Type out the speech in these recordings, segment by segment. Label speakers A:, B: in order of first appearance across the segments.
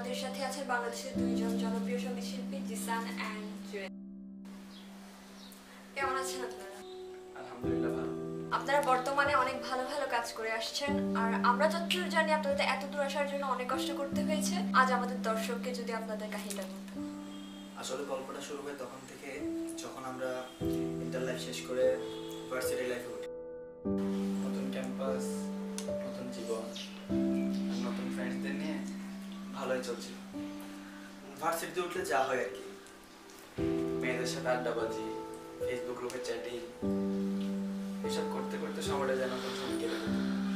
A: আমাদের সাথে আছেন বাংলাদেশের দুইজন জনপ্রিয় সঙ্গীত শিল্পী জিসান এন্ড জুয়েল। কেমন আছেন আপনারা?
B: আলহামদুলিল্লাহ ভালো।
A: আপনারা বর্তমানে অনেক ভালো ভালো কাজ করে আসছেন, আর আমরা যতদূর জানি আপনাদের এত দূর আসার জন্য অনেক কষ্ট করতে হয়েছে। আজ আমাদের দর্শককে যদি আপনাদের কাহিনীটা বলতেন।
B: আসলে গল্পটা শুরু হয় তখন থেকে যখন আমরা ইন্টার লাইফ শেষ করে ভার্সিটি লাইফে উঠি। নতুন ক্যাম্পাস, নতুন জীবন, নতুন ফ্রেন্ডসদের নিয়ে ভালোই চলছিল। ভার্সিটিতে উঠলে যা হয় আর কি, মেয়েদের সাথে আড্ডাবাজি, ফেসবুক গ্রুপে চ্যাটিং, এসব করতে করতে সময়টা যেন কোন কেটে যেত।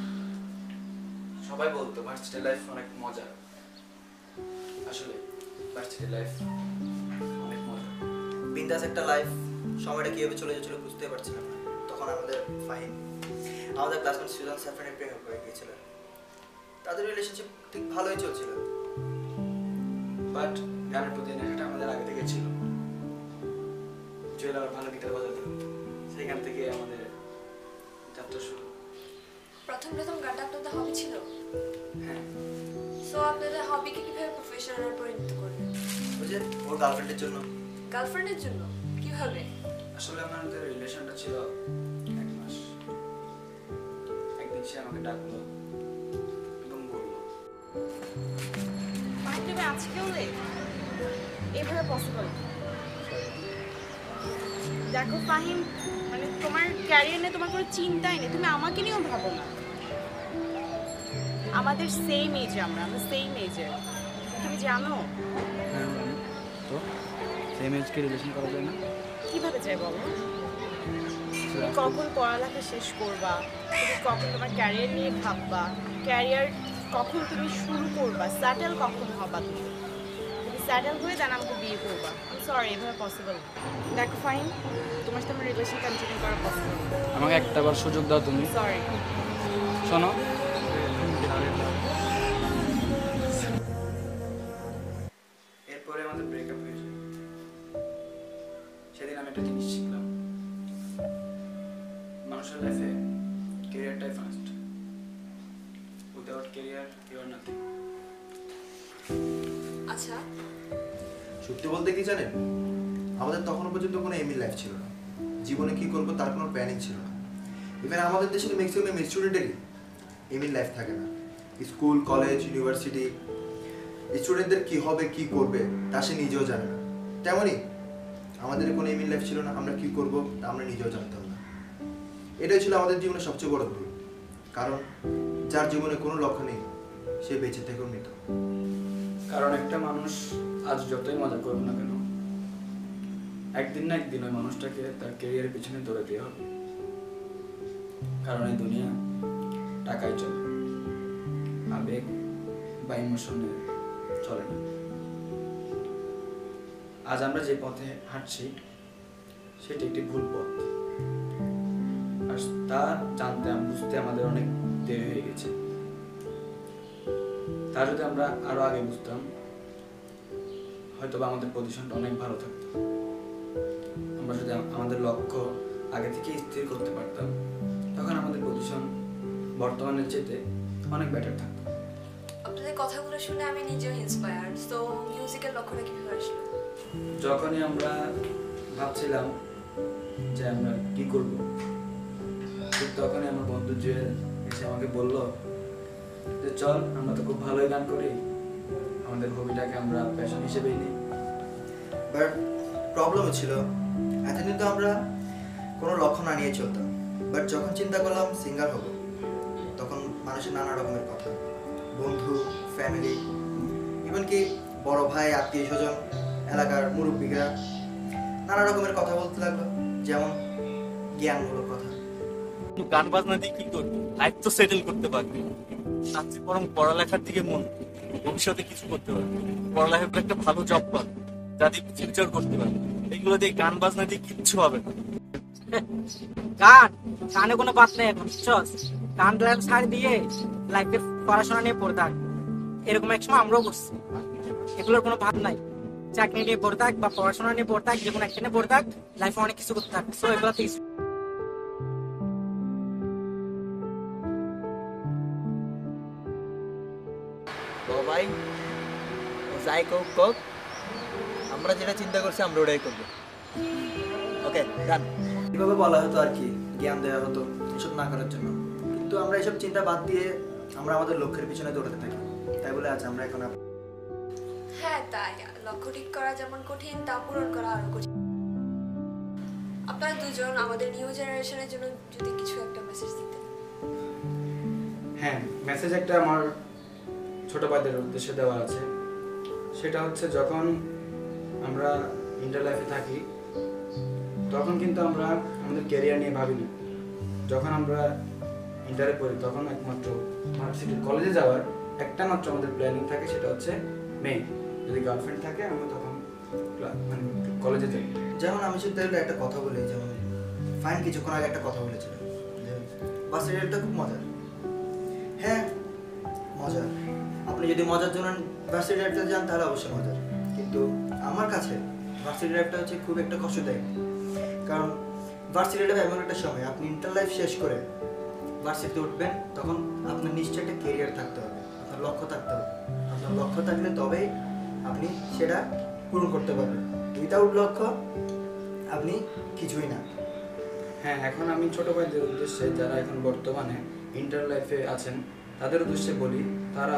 B: সবাই বলতো ভার্সিটি লাইফ অনেক মজা। আসলে ভার্সিটি লাইফ অনেক মজা, বিন্দাস একটা লাইফ। সময়টা কিভাবে চলে যাচ্ছিল বুঝতে পারছিলাম না। তখন আমাদের ফাহিম, আমাদের ক্লাসমেট সুজান সাফরানের প্রেমে পড়ে গিয়েছিল। তাদের রিলেশনশিপ ঠিক ভালোই চলছিল, বাট গানের প্রতি নেশাটা আমাদের আগে থেকে ছিল। জুয়েল আবার ভালো গিটার বাজাতে, সেখান থেকে আমাদের যাত্রা শুরু।
A: প্রথম গানটা আপনাদের হবি ছিল?
B: হ্যাঁ।
A: সো আপনাদের হবিকে কিভাবে প্রফেশনালে পরিণত করলেন?
B: ওই যে ওর গার্লফ্রেন্ডের জন্য।
A: গার্লফ্রেন্ডের জন্য? কিভাবে?
B: আসলে আমাদের রিলেশনটা ছিল 1 মাস। একদিন সে আমাকে ডাকলো এবং বললো,
C: তুমি আজকেও লেট? এভাবে পসিবল? দেখো ফাহিম, মানে তোমার ক্যারিয়ার নিয়ে তোমার কোনো চিন্তাই নেই, তুমি আমাকে নিয়েও ভাবো না। আমাদের সেম এজে, আমরা সেম এজে, তুমি জানো?
D: হ্যাঁ জানি তো, সেম এজকে রিলেশন করা যায় না?
C: কিভাবে যায় বলো? তুমি কখন পড়ালেখা শেষ করবা, তুমি কখন তোমার ক্যারিয়ার নিয়ে ভাববা, ক্যারিয়ার কখন তুমি শুরু করবা, স্যাটেল কখন হবা, তুমি স্যাটেল হয়ে দেন আমাকে বিয়ে করবা। সরি, এভাবে পসিবল। দেখো ফাইন, তোমার সাথে আমার রিলেশন কন্টিনিউ করা পসিবল।
D: আমাকে একটাবার সুযোগ দাও তুমি।
C: সরি।
D: শোনো,
B: এরপরে আমাদের ব্রেকআপ হয়ে যায়। সেদিন আমি একটা জিনিস শিখলাম, মানুষের লাইফে ক্যারিয়ারটাই first. Without career you are nothing.
A: আচ্ছা,
E: সত্যি বলতে কি জানেন, আমাদের তখনও পর্যন্ত কোনো এমই লাইফ ছিল না। জীবনে কি করব তার কোনো প্ল্যানিং ছিল না। ইভেন আমাদের দেশের ম্যাক্সিমাম স্টুডেন্টেরই এমই লাইফ থাকে না। স্কুল, কলেজ, ইউনিভার্সিটি স্টুডেন্টদের কি হবে, কি করবে তা সে নিজেও জানে না। তেমনই আমাদের কোনো এমই লাইফ ছিল না, আমরা কি করব তা আমরা নিজেও জানতাম না। এটাই ছিল আমাদের জীবনের সবচেয়ে বড় ভুল। কারণ যার জীবনে কোনো লক্ষ্য নেই সে বেঁচে থেকেও মৃত।
B: কারণ একটা মানুষ আজ যতই মজা করুক না কেন, একদিন না একদিন ওই মানুষটাকে তার ক্যারিয়ারের পিছনে দৌড়ে দেওয়া হবে। কারণ এই দুনিয়া টাকায় চলে, আবেগ বা ইমোশনে চলে না। আজ আমরা যে পথে হাঁটছি সেটি একটি ভুল পথ, আর তা জানতে বুঝতে আমাদের অনেক দেরি হয়ে গেছে। তা যদি আমরা আরো আগে বুঝতাম, হয়তো বা আমাদের পজিশনটা অনেক ভালো থাকতো। আমরা যদি আমাদের লক্ষ্য আগে থেকে স্থির করতে পারতাম, তখন আমাদের পজিশন বর্তমানের চেয়ে অনেক বেটার থাকতো।
A: আপনাদের কথাগুলো শুনে আমি নিজেও ইন্সপায়ার্ড। সো মিউজিকের লক্ষ্যটা কিভাবে আসলো?
B: যখনই আমরা ভাবছিলাম যে আমরা কি করব, ঠিক তখনই আমার বন্ধু জুয়েল এসে আমাকে বলল যে চল, আমরা তো খুব ভালোই গান করি, আমাদের হবিটাকে আমরা প্যাশন হিসেবেই নিই।
E: বাট প্রবলেমও ছিল, এতদিন তো আমরা কোনো লক্ষ্য না নিয়ে চলতাম। বাট যখন চিন্তা করলাম সিঙ্গার হব, তখন মানুষের নানা রকমের কথা, বন্ধু, ফ্যামিলি, এমনকি বড় ভাই, আত্মীয় স্বজন, এলাকার মুরব্বীরা নানা রকমের কথা বলতে লাগলো, যেমন জ্ঞানমূলক কথা।
F: গান বাজনা দিয়ে কি করবি, লাইফ তো সেটেল করতে পারবি, তার চেয়ে বরং পড়ালেখার দিকে মন, ভবিষ্যতে কিছু করতে পারবি, পড়ালেখার পর একটা ভালো জব পাবি, যাতে ফিউচার করতে পারবি। এগুলো দিয়ে গান বাজনা দিয়ে কিচ্ছু হবে না।
G: গানে কোনো বাদ নেই এখন, বুঝছস? গান ছাড় দিয়ে লাইফে পড়াশোনা নিয়ে পড়ে থাক। এরকম এক সময় আমরাও করছি। এগুলোর কোনো ভাব নাই। চাকরি নিয়ে পড়ে থাক বা পড়াশোনা নিয়ে পড়ে থাক, যে কোনো একটা নিয়ে পড়ে থাক, লাইফে অনেক কিছু করতে থাক। সো এগুলো থেকে
B: তো ভাই, যাই কোক কোক, আমরা যেটা চিন্তা করছি আমরা ওটাই করবো। ওকে ডান। এভাবে বলা হতো আর কি, জ্ঞান দেওয়া হতো এসব না করার জন্য, কিন্তু আমরা এসব চিন্তা বাদ দিয়ে আমরা আমাদের লক্ষ্যের পিছনে দৌড়াতে থাকি। তাই বলে আজ আমরা এখন
A: হ্যাঁ তাই, লক্ষ্য ঠিক করা যেমন কঠিন, তা পূরণ করা আরো কঠিন। আপনারা দুজন আমাদের নিউ জেনারেশনের জন্য যদি কিছু একটা মেসেজ দিতেন।
D: হ্যাঁ, মেসেজ একটা আমার ছোট ভাইদের উদ্দেশ্যে দেওয়া আছে। সেটা হচ্ছে, যখন আমরা ইন্টার লাইফে থাকি তখন কিন্তু আমরা আমাদের ক্যারিয়ার নিয়ে ভাবিনি। যখন আমরা ইন্টারে পড়ি তখন একমাত্র ভার্সিটি কলেজে যাওয়ার একটা মাত্র আমাদের প্ল্যানিং থাকে, সেটা হচ্ছে মেয়ে। যদি গার্লফ্রেন্ড থাকে আমরা তখন মানে কলেজে যাই।
E: যেমন আমি শুধু একটা কথা বলি, যেমন ফাইন কিছুক্ষণ আগে একটা কথা বলেছিল যে বাস রেলটা খুব মজার। হ্যাঁ মজার, আপনি যদি মজার জন্য ভার্সিটি লাইফটা যান তাহলে অবশ্যই মজার, কিন্তু আমার কাছে ভার্সিটি লাইফটা হচ্ছে খুব একটা কষ্টদায়ক। কারণ ভার্সিটি লাইফ এমন একটা সময়, আপনি ইন্টার লাইফ শেষ করে ভার্সিটিতে উঠবেন, তখন আপনার নিশ্চয়ই একটা কেরিয়ার থাকতে হবে, আপনার লক্ষ্য থাকতে হবে। আপনার লক্ষ্য থাকলে তবেই আপনি সেটা পূরণ করতে পারবেন। উইদাউট লক্ষ্য আপনি কিছুই না।
D: হ্যাঁ, এখন আমি ছোট ভাইদের উদ্দেশ্যে, যারা এখন বর্তমানে ইন্টার লাইফে আছেন, তাদের উদ্দেশ্যে বলি, তারা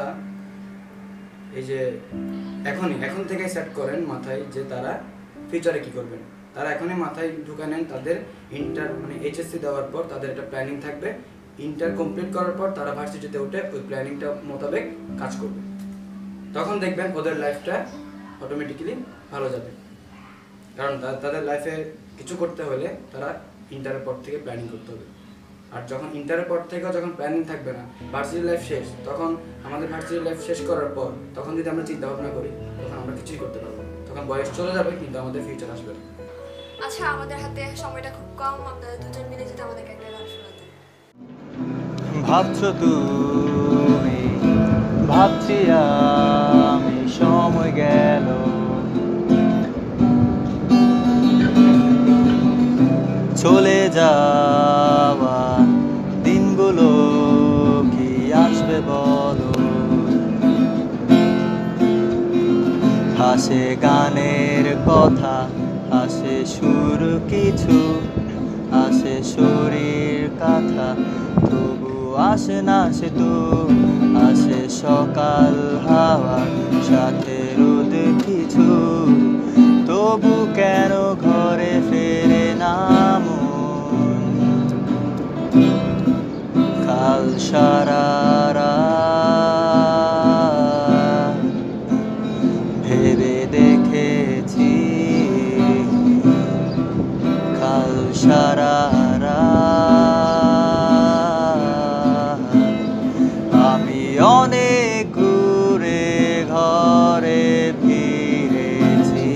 D: এই যে এখন থেকে সেট করেন মাথায় যে তারা ফিউচারে কি করবেন। তারা এখনই মাথায় ঢুকে নেন তাদের ইন্টার মানে এইচএসসি দেওয়ার পর তাদের একটা প্ল্যানিং থাকবে। ইন্টার কমপ্লিট করার পর তারা ভার্সিটিতে উঠে ওই প্ল্যানিংটা মোতাবেক কাজ করবে। তখন দেখবেন ওদের লাইফটা অটোমেটিক্যালি ভালো যাবে। কারণ তাদের লাইফে কিছু করতে হলে তারা ইন্টারের পর থেকে প্ল্যানিং করতে হবে। আর যখন ইন্টারের পর থেকেও যখন প্ল্যানিং থাকবে না, ভার্সিটি লাইফ শেষ, তখন আমাদের ভার্সিটি লাইফ শেষ করার পর তখন যদি আমরা চিন্তা ভাবনা করি তখন আমরা কিছুই করতে পারবো না। তখন বয়স চলে যাবে কিন্তু আমাদের ফিউচার আসবে না।
A: আচ্ছা, আমাদের হাতে সময়টা খুব কম, আপনারা দুজন মিলে যদি আমাদেরকে একটা গান শোনাতেন।
H: ভাবছো তুমি, ভাবছি আমি, সময় গেল চলে যাওয়া দিনগুলো কি আসবে বলো। হাসে গানের কথা, হাসে সুর কিছু, আসে শরীর কথা, তবু আসে না সে তো। আসে সকাল হাওয়া, সাথে রোদ কিছু, তবু কেন ঘরে ফেরে না মন। কাল সারা রাত ভেবে দেখেছি, কাল সারা রাত আমি অনেক ঘুরে ঘরে ফিরেছি।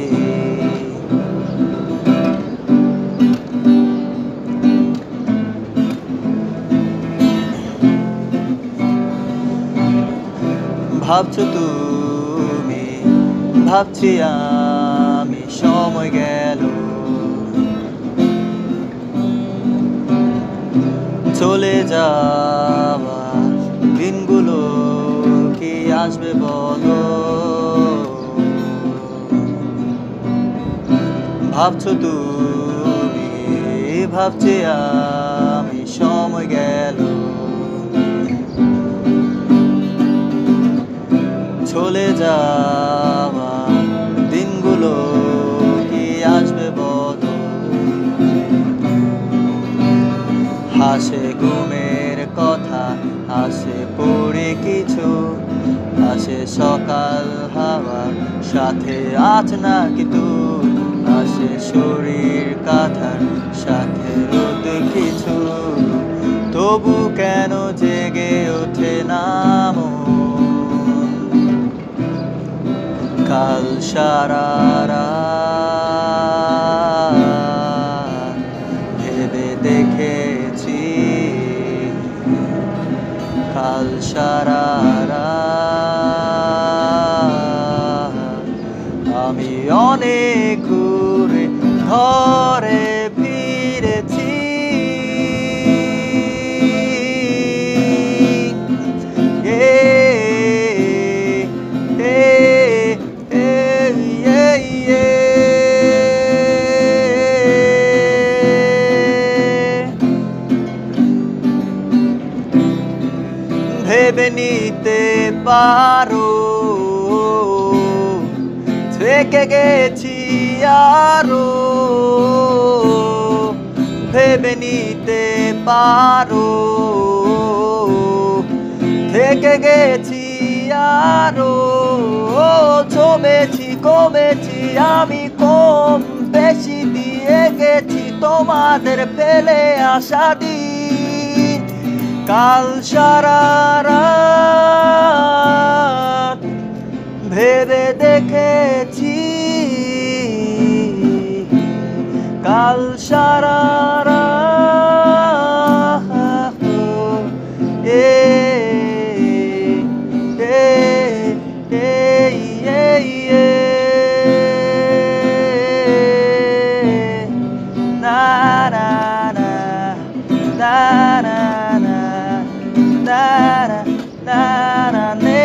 H: ভাবছো তুমি, ভাবছি আমি, সময় গেল চলে যাওয়া দিনগুলো কি আসবে বলো। ভাবছো তুমি, ভাবছি আমি, সময় গেল চলে যাওয়া দিনগুলো কি আসবে বলো। হাসে ঘুমের কথা, হাসে পড়ে কিছু, আসে সকাল হাওয়া, সাথে আজ না কিন্তু, আসে শরীর কাঁথার সাথে রোদ কিছু, তবু কেন জেগে ওঠে না মন। কাল সারা রাত ভেবে দেখেছি, কাল সারা রাত আমি অনেক ঘুরে ঘরে ফিরেছি। পারো, থেকে গেছি আরো ভেবে নিতে পারো, থেকে গেছি আরো জমেছি কমেছি আমি কম বেশি দিয়ে গেছি তোমাদের ফেলে আসা দিন। কাল সারা রাত ভেবে দেখেছি, কাল সারা রাত na na na na na na na na na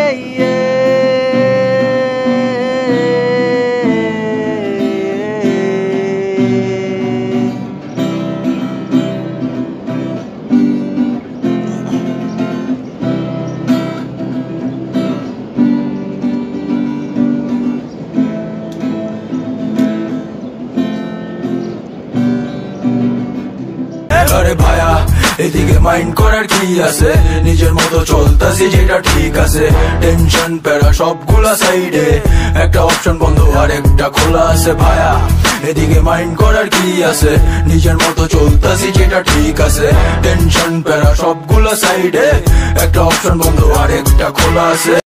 I: আরে ভায়া এদিকে মাইন্ড করার কি আছে, নিজের মতো চলতাছি যেটা ঠিক আছে, টেনশন প্যারা সবগুলা সাইডে, একটা অপশন বন্ধ আর একটা খোলা আছে। ভায়া এদিকে মাইন্ড করার কি আছে, নিজের মতো চলতাছি যেটা ঠিক আছে, টেনশন প্যারা সবগুলা সাইডে, একটা অপশন বন্ধ আর একটা খোলা আছে।